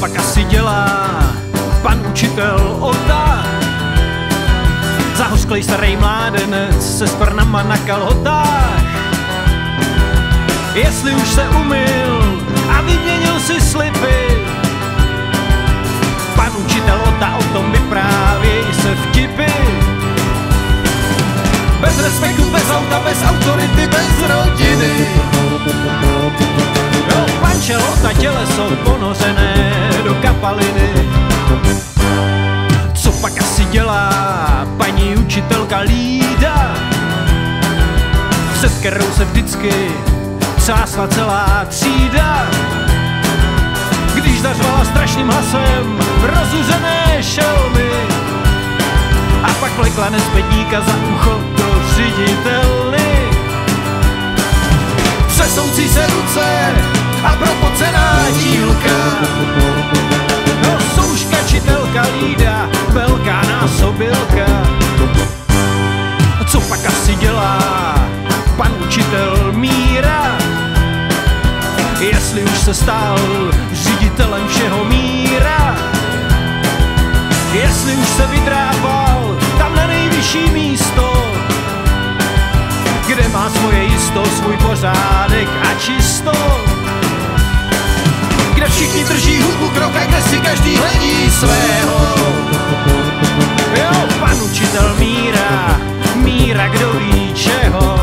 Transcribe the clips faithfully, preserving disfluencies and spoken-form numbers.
pak asi dělá pan učitel Ota? Zahořklej starý mládenec se sprnama na kalhotách. Jestli už se umyl a vyměnil si slipy, pan učitel Ota o tom vyprávěj se vtipy. Bez respektu, bez auta, bez autority, bez rodiny. Jo, pančel Ota těleso ponořené do kapaliny. Co pak asi dělá paní učitelka Lída, před kterou se vždycky třásla celá třída, když zařvala strašným hlasem rozuřené šelmy a pak vlekla nezbedníka za ucho do ředitelny. Třesoucí se ruce a propocená dílka, no souška čitelka Lída, velká násobilka. Co pak asi dělá pan učitel Míra, jestli už se stal ředitelem všeho míra? Jestli už se vydrápal tam na nejvyšší místo, kde má svoje jisto, svůj pořádek a čisto, kde všichni drží hudbu krok a kde si každý hledí svého. Jo, pan učitel Míra, Míra kdo ví čeho.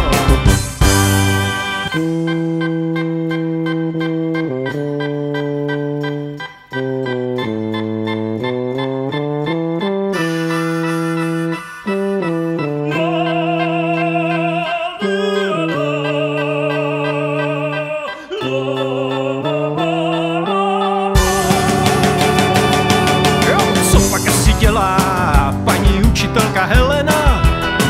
Paní učitelka Helena,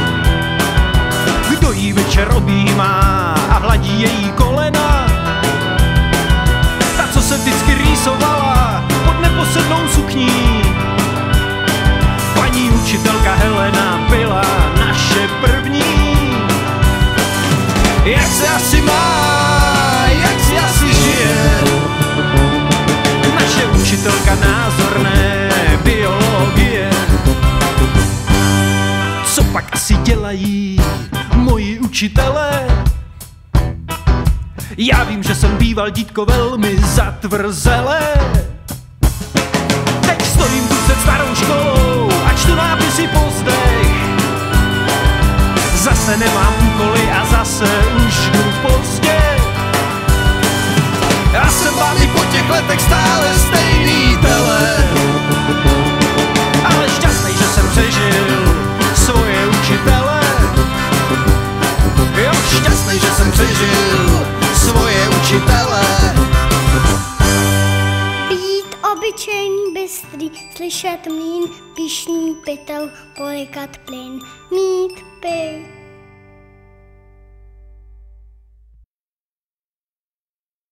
kdo jí večer objímá a hladí její kolena? Ta, co se vždycky rýsovala pod neposednou sukní. Paní učitelka Helena byla naše první. Jak se asi má, jak si asi žije naše učitelka názorné biologie? Co pak asi dělají moji učitelé? Já vím, že jsem býval dítko velmi zatvrzelé. Teď stojím tu před starou školou a čtu nápisy po zdech. Zase nemám úkoly a zase už jdu pozdě. Já jsem vám i po těch letech stále stejný tele, ale šťastný, že jsem přežil svoje učitele. Jo, šťastný, že jsem přežil svoje učitele. Být obyčejný, bystrý, slyšet mlýn, pyšný pytel, polikat plyn, mít py.